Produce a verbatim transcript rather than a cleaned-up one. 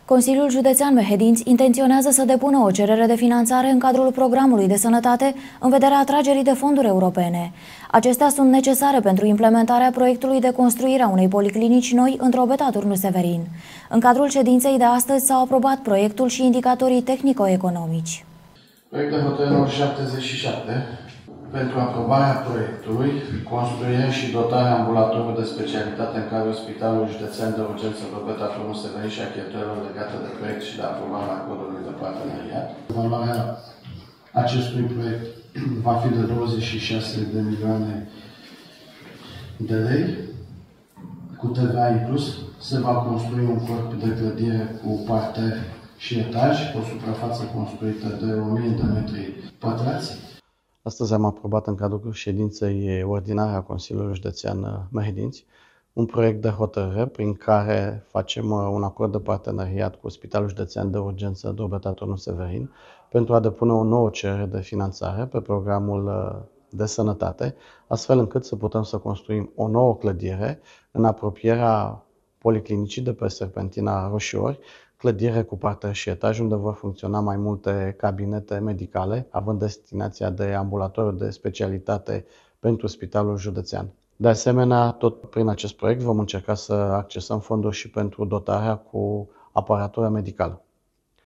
Consiliul Județean Mehedinți intenționează să depună o cerere de finanțare în cadrul programului de sănătate în vederea atragerii de fonduri europene. Acestea sunt necesare pentru implementarea proiectului de construire a unei policlinici noi în Drobeta Turnu Severin. În cadrul ședinței de astăzi s-au aprobat proiectul și indicatorii tehnico-economici. Proiect de hotărâre numărul șaptezeci și șapte. Pentru aprobarea proiectului, construirea și dotarea ambulatorului de specialitate în cadrul Spitalului Județean de Urgență Drobeta Turnu Severin și a cheltuielor legate de proiect și de aprobarea acordului de parteneriat. Valoarea acestui proiect va fi de douăzeci și șase de milioane de lei. Cu T V A inclus, se va construi un corp de clădire cu parter și etaj, cu o suprafață construită de o mie de metri pătrați. Astăzi am aprobat în cadrul ședinței ordinare a Consiliului Județean Mehedinți un proiect de hotărâre prin care facem un acord de parteneriat cu Spitalul Județean de Urgență Drobeta Turnu Severin pentru a depune o nouă cerere de finanțare pe programul de sănătate, astfel încât să putem să construim o nouă clădire în apropierea Policlinicii de pe Serpentina Roșiori, clădire cu parter și etaj, unde vor funcționa mai multe cabinete medicale, având destinația de ambulatoriu de specialitate pentru Spitalul Județean. De asemenea, tot prin acest proiect vom încerca să accesăm fonduri și pentru dotarea cu aparatură medicală.